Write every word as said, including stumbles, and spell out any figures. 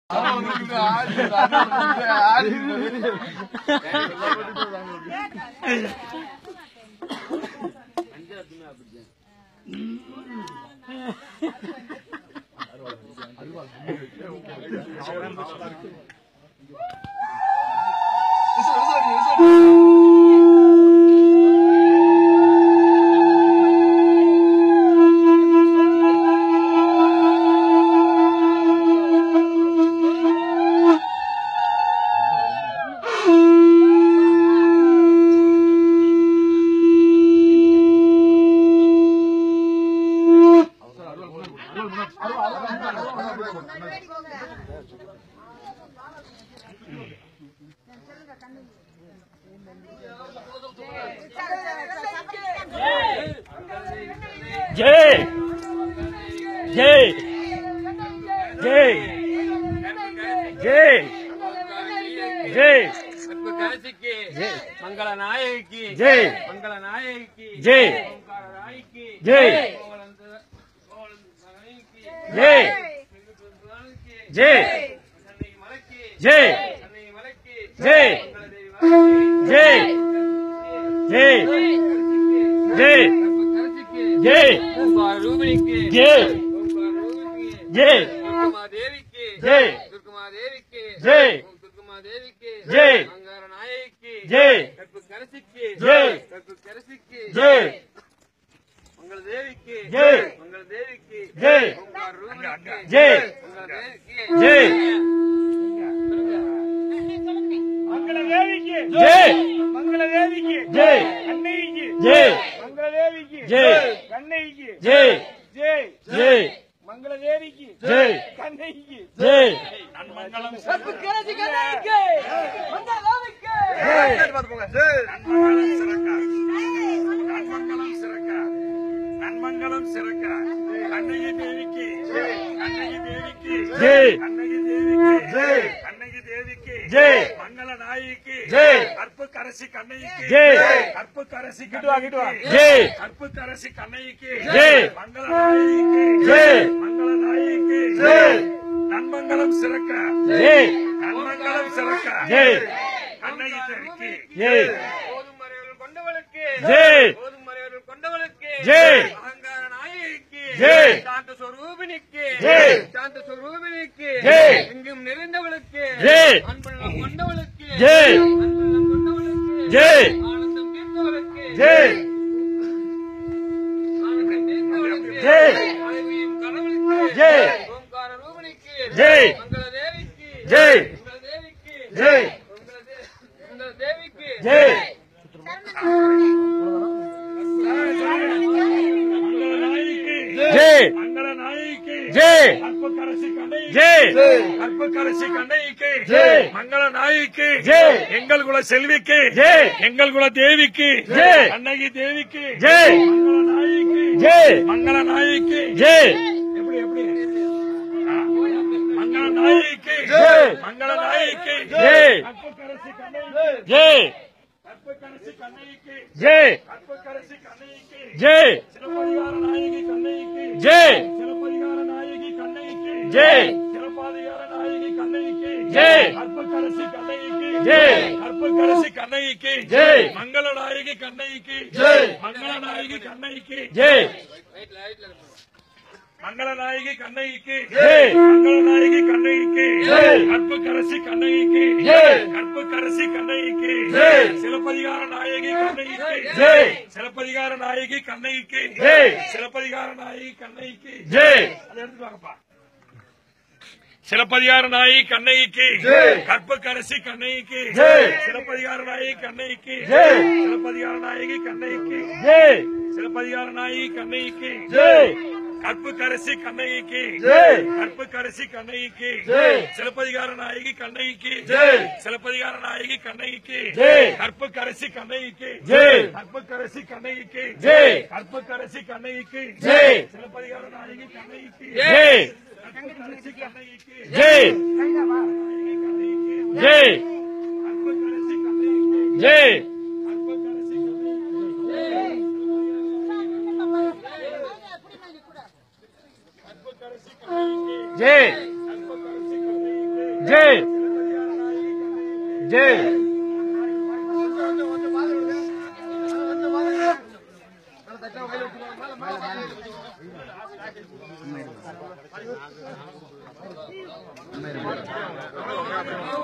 जय जय जय जय जय मंगल नायक की जय मंगल नायक की जय जय जय जय जय जय जय जय जय जय रूपिणी की जय जय दुर्गा देवी की जय दुर्गा देवी की जय दुर्गा देवी की जय मंगल नायक की जय कर्पूरकरसी की जय कर्पूरकरसी की जय मंगल देवी की जय मंगल देवी की जय ओंकार रूपिणी की जय मंगल देवी की जय मंगल देवी की जय मंगल देवी की जय कन्हई की जय मंगल देवी की जय कन्हई की जय जय जय मंगल देवी की जय कन्हई की जय नन्मंगलम कर्पूरकरसी कन्हई की मंगल देवी की नन्मंगलम सिरका नन्मंगलम सिरका कन्हई देवी की कन्हई देवी की जय कन्हई देवी की जय कन्हई देवी की जय मंगल नायकी जय कर्पूरकरसी कन्हई की जय कर्पूरकरसी गिटवा गिटवा की जय कर्पूरकरसी कन्हई की जय मंगल नायकी जय मंगल नायकी जय नन्मंगलम सिरका जय नन्मंगलम सिरका जय कन्हई देवी की जय போதும் மறைவர்கள் கொண்டவளுக்கு जय போதும் மறைவர்கள் கொண்டவளுக்கு जय அகங்கார நாயகிக்கு जय சாந்த ஸ்வரூபிணிக்கு जय சாந்த ஸ்வரூபிணிக்கு जय எங்கும் நிறைந்தவளுக்கு जय அன்புள்ளம் கொண்டவளுக்கு जय அன்புள்ளம் கொண்டவளுக்கு जय ஆனந்தம் தீர்ந்தவளுக்கு जय ஆனந்தம் தீர்ந்தவளுக்கு जय அழகியும் கடவுளுக்கு जय ஓம்கார ரூபிணிக்கு जय மங்கள தேவிக்கு जय மங்கள தேவிக்கு जय மங்கள தே- மங்கள தேவிக்கு जय मंगल नायकी जय मंगल नायकी जय कर्पूरकरसी कन्हई जय कर्पूरकरसी कन्हई की जय मंगल नायकी जय எங்கள் குல செல்விக்கு जय எங்கள் குல தேவிக்கு जय கண்ணகி தேவிக்கு जय மங்கள நாயகி जय மங்கள நாயகி जय எப்படி எப்படி ஆ. மங்கள நாயகி जय மங்கள நாயகி जय कर्पूरकरसी कन्हई जय कर्पूरकरसी कन्हई की जय कर्पूरकरसी कन्हई की जय சிலப்பதிகார நாயகி கண்ணகி की जय சிலப்பதிகார நாயகி கண்ணகி की जय சிலப்பதிகார நாயகி கண்ணகி की जय कर्पूरकरसी कन्हई की जय कर्पूरकरसी कन्हई की जय मंगल नायकी कन्हई की जय मंगल नायकी कन्हई की जय मंगल नायकी कन्हई की जय मंगल नायकी कन्हई की जय कर्पूरकरसी कन्हई की जय कर्पूरकरसी कन्हई की जय சிலப்பதிகார நாயகி கண்ணகி की जय சிலப்பதிகார நாயகி கண்ணகி की जय சிலப்பதிகார நாயகி கண்ணகி की जय அதை எடுத்து வாங்கப்பா சிலப்பதிகார நாயகி கண்ணகி की जय कर्पूरकरसी कन्हई की जय சிலப்பதிகார நாயகி கண்ணகி की जय சிலப்பதிகார நாயகி கண்ணகி की जय சிலப்பதிகார நாயகி கண்ணகி की जय कर्पूरकरसी कन्हई की जय कर्पूरकरसी कन्हई की जय சிலப்பதிகார நாயகி கண்ணகி की जय சிலப்பதிகார நாயகி கண்ணகி की जय कर्पूरकरसी कन्हई की जय कर्पूरकरसी कन्हई की जय कर्पूरकरसी कन्हई की जय சிலப்பதிகார நாயகி கண்ணகி की जय कर्पूरकरसी कन्हई की जय जय कर्पूरकरसी कन्हई की जय कर्पूरकरसी कन्हई की कर्पूरकरसी कन्हई की जय कर्पूरकरसी कन्हई की ஜெய் ஜெய் ஜெய்